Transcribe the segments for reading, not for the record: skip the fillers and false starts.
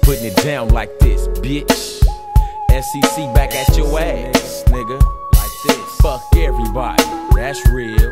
putting it down like this, bitch. SEC back at your ass, nigga. Like this. Fuck everybody, that's real.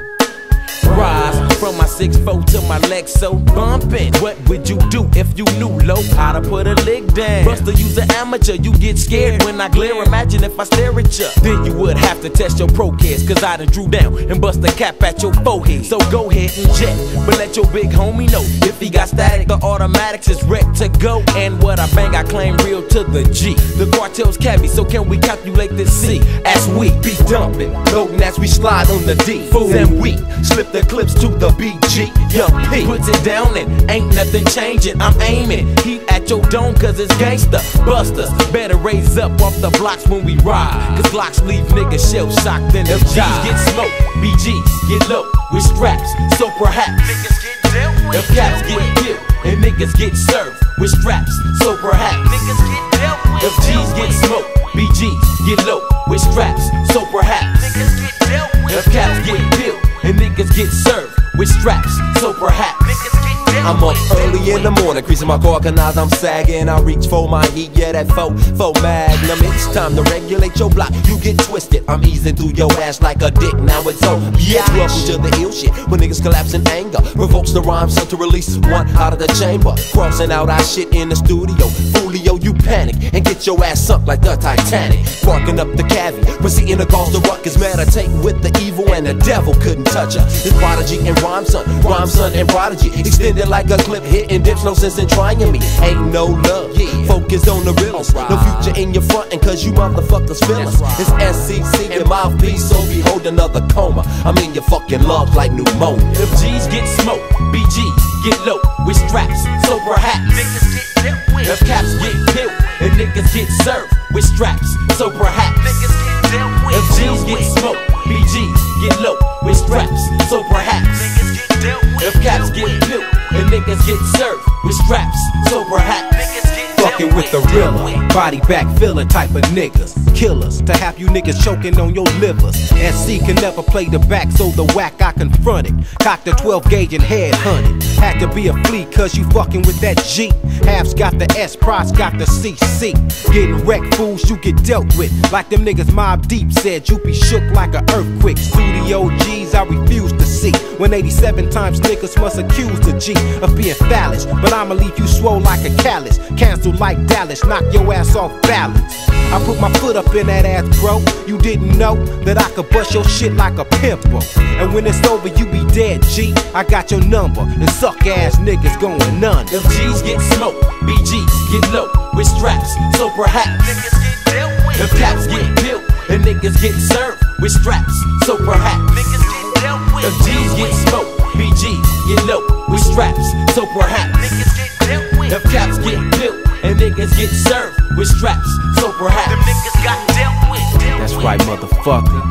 Rise from my 6'4" to my legs so bumpin'. What would you do if you knew low how to put a lick down? Buster, use an amateur, you get scared when I glare. Imagine if I stare at you. Then you would have to test your procast, cause I done drew down and bust a cap at your forehead. So go ahead and jet, but let your big homie know if he got static, the automatics is ready to go. And what I bang, I claim real to the G. The cartel's cabby, so can we calculate this C? As we be dumping, loading as we slide on the D. Fools and we slip the clips to the BG. Young P puts it down and ain't nothing changing. I'm aiming heat at your dome cause it's gangsta. Busters better raise up off the blocks when we ride, cause blocks leave niggas shell shocked in the G's get smoked, BGs get low with straps. So perhaps niggas get dealt with. If caps get killed and niggas get served with straps. So perhaps niggas get dealt with. If G's get smoked, BGs get low with straps. So perhaps niggas get dealt with. If caps get killed and niggas get served with straps. So perhaps niggas get dealt I'm up early in the morning, creasing my core, cause I'm sagging. I reach for my heat, yeah, that faux magnum. It's time to regulate your block, you get twisted. I'm easing through your ass like a dick, now it's over. Yeah, welcome to the ill shit, when niggas collapse in anger. Provokes the rhyme, so to release one out of the chamber. Crossing out our shit in the studio. Foolio, you panic and get your ass sunk like the Titanic. Sparking up the cavity, proceeding to cause the ruckus. Meditate with the evil and the devil couldn't touch her. It's Prodigy and Rhyme Son and Prodigy. Extended like a clip, hitting dips, no sense in trying me. Ain't no love, focus on the realest. No future in your front, and cause you motherfuckers feel us. It's SCC and mouthpiece, so behold another coma. I'm in your fucking lungs like pneumonia. If G's get smoked, BGs get low with straps. So perhaps niggas get dealt with. If caps get killed and niggas get served with straps. So perhaps niggas get dealt with. If G's get smoked, BGs get low with straps. So perhaps niggas get dealt with. If caps get killed and niggas get served with straps. So perhaps niggas get fucking with the realer, body back filler type of niggas. Killers, to have you niggas choking on your livers. SC can never play the back, so the whack I confronted. Cocked the 12 gauge and head hunted. Had to be a flea cause you fucking with that G. Halves got the S, Price got the CC. Getting wrecked, fools you get dealt with. Like them niggas Mob Deep said, you be shook like an earthquake. Studio G's I refuse to see. When 87 times niggas must accuse the G of being phallus. But I'ma leave you swole like a callus. Cancel like Dallas, knock your ass off balance. I put my foot up in that ass, bro. You didn't know that I could bust your shit like a pimple. And when it's over, you be dead, G. I got your number. And suck ass niggas going none. If G's get smoked, BGs get low with straps. So perhaps niggas get dealt with. If caps get killed and niggas get served with straps. So perhaps niggas get dealt with. If G's get smoked, BGs get low with straps. So perhaps niggas get dealt with. If caps get killed and niggas get served with straps. So perhaps them niggas got dealt with. That's right, motherfucker.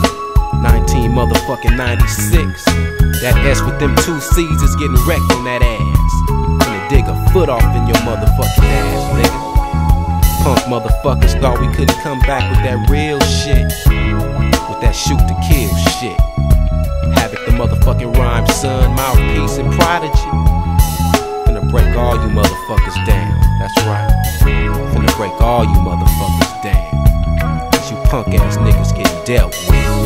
19 motherfucking 96. That S with them 2 C's is getting wrecked on that ass. Gonna dig a foot off in your motherfucking ass, nigga. Punk motherfuckers thought we couldn't come back with that real shit. With that shoot to kill shit. Havoc the motherfucking Rhyme Son, Mouthpiece and Prodigy. Finna break all you motherfuckers down. That's right. Finna break all you motherfuckers down. Cause you punk ass niggas getting dealt with.